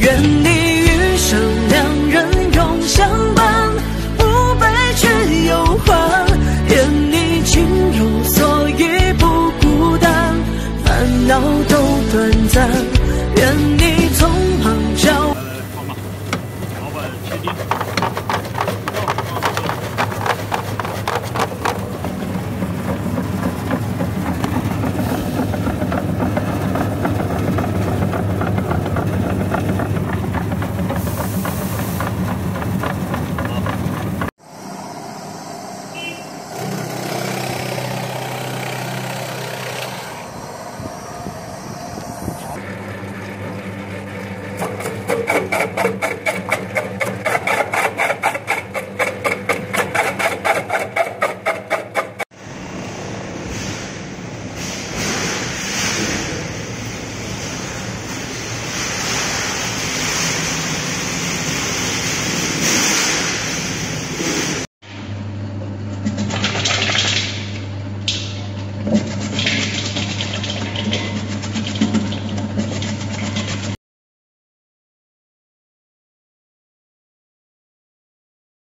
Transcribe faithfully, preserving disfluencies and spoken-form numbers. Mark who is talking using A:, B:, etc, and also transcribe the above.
A: 愿你余生两人永相伴，不悲却有欢。愿你情有所依不孤单，烦恼都短暂。愿你匆忙交。
B: 老板确定。
C: Thank you.